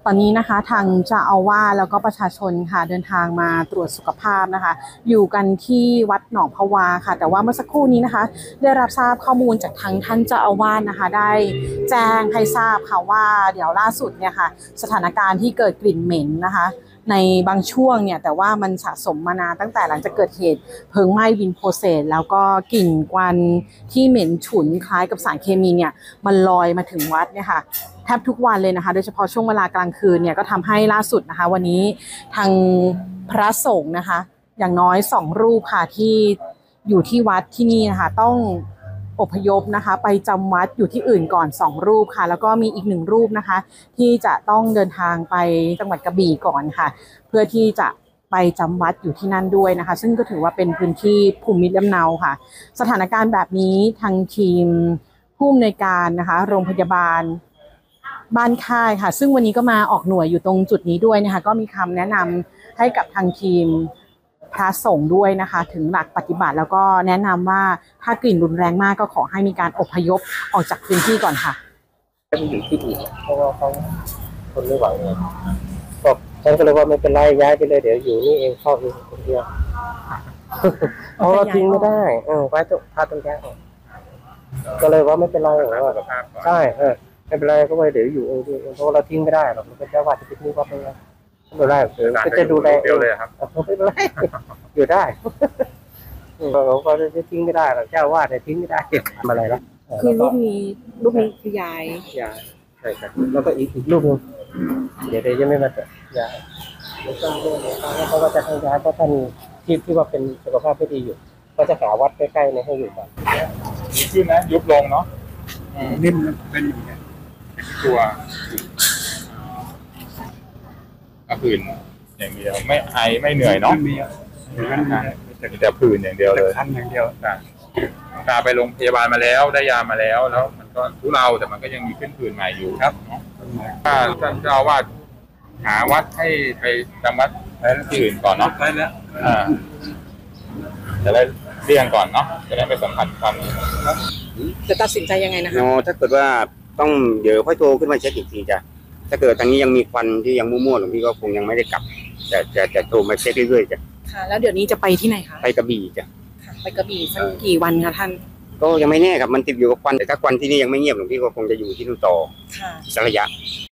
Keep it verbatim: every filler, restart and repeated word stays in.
ตอนนี้นะคะทางเจ้าอาวาสแล้วก็ประชาชนค่ะเดินทางมาตรวจสุขภาพนะคะอยู่กันที่วัดหนองพะวาค่ะแต่ว่าเมื่อสักครู่นี้นะคะได้รับทราบข้อมูลจากทางท่านเจ้าอาวาสนะคะได้แจ้งให้ทราบค่ะว่าเดี๋ยวล่าสุดเนี่ยค่ะสถานการณ์ที่เกิดกลิ่นเหม็นนะคะในบางช่วงเนี่ยแต่ว่ามันสะสมมานานตั้งแต่หลังจากเกิดเหตุเพลิงไหม้วินโพเซสแล้วก็กลิ่นควันที่เหม็นฉุนคล้ายกับสารเคมีเนี่ยมันลอยมาถึงวัดเนี่ยค่ะแทบทุกวันเลยนะคะโดยเฉพาะช่วงเวลากลางคืนเนี่ยก็ทำให้ล่าสุดนะคะวันนี้ทางพระสงฆ์นะคะอย่างน้อยสองรูปค่ะที่อยู่ที่วัดที่นี่นะคะต้องอพยพนะคะไปจำวัดอยู่ที่อื่นก่อนสองรูปค่ะแล้วก็มีอีกหนึ่งรูปนะคะที่จะต้องเดินทางไปจังหวัดกระบี่ก่อนค่ะเพื่อที่จะไปจำวัดอยู่ที่นั่นด้วยนะคะซึ่งก็ถือว่าเป็นพื้นที่ภูมิลำเนาค่ะสถานการณ์แบบนี้ทางทีมผู้อำนวยการนะคะโรงพยาบาลบ้านค่ายค่ะซึ่งวันนี้ก็มาออกหน่วยอยู่ตรงจุดนี้ด้วยนะคะก็มีคำแนะนำให้กับทางทีมพระสงฆ์ด้วยนะคะถึงหลักปฏิบัติแล้วก็แนะนำว่าถ้ากลิ่นรุนแรงมากก็ขอให้มีการอพยพออกจากพื้นที่ก่อนค่ะจะอยู่ที่อื่นเพราะว่าเขาคนไม่ไหวไงก็ฉันก็เลยว่าไม่เป็นไรย้ายไปเลยเดี๋ยวอยู่นี่เองเข้าเองคนเดียวเพราะว่าทิ้งไม่ได้เออไว้ต้องพาต้องแยกก็เลยว่าไม่เป็นไรหรอกว่าใช่เออไม่เป็นไรก็ไว้เดี๋ยวอยู่เองเพราะเราทิ้งไม่ได้หรอกมันก็จะว่าจะไปทิ้งว่าไปไงไม่เป็นไรเดี๋ยวก็จะดูแลเองเลยครับไม่เป็นไรอยู่ได้เราก็จะทิ้งไม่ได้หรอกเจ้าวาดเนี่ยทิ้งไม่ได้ทำอะไรแล้วคือรูปนี้รูปนี้คือยายยายใช่ครับแล้วก็อีกอีกรูปนึงเดี๋ยวเดี๋ยวยังไม่มาเจอยายแล้วก็แล้วเขาก็จะให้ย้ายเพราะท่านที่ที่ว่าเป็นสุขภาพไม่ดีอยู่ก็จะหาวัดใกล้ๆในให้อยู่ก่อนดีขึ้นนะยุบลงเนาะนิ่มเป็นอย่างนี้ตัวก็ผื่นอย่างเดียวไม่ไอไม่เหนื่อยเนาะมีแต่ผื่นอย่างเดียวเลยคันอย่างเดียวตาไปโรงพยาบาลมาแล้วได้ยามาแล้วแล้วมันก็ทุเลาแต่มันก็ยังมีขึ้นผื่นใหม่อยู่ครับเนาะถ้าท่านเจ้าว่าหาวัดให้ไปจำวัดที่อื่นก่อนเนาะได้แล้วจะได้เลี่ยงก่อนเนาะจะได้ไม่สัมผัสความจะตัดสินใจยังไงนะคะถ้าเกิดว่าต้องเดี๋ยวค่อยโทรขึ้นมาเช็คอีกทีจ้ะถ้าเกิดทางนี้ยังมีควันที่ยังมั่วๆหลวงพี่ก็คงยังไม่ได้กลับแต่จะจะโทรมาเช็คเรื่อยๆจ้ะค่ะแล้วเดี๋ยวนี้จะไปที่ไหนคะไปกระบี่จ้ะไปกระบี่สักกี่วันคะท่านก็ยังไม่แน่ครับมันติดอยู่กับควันแต่ถ้าควันที่นี่ยังไม่เงียบหลวงพี่ก็คงจะอยู่ที่นู่นต่อสักระยะ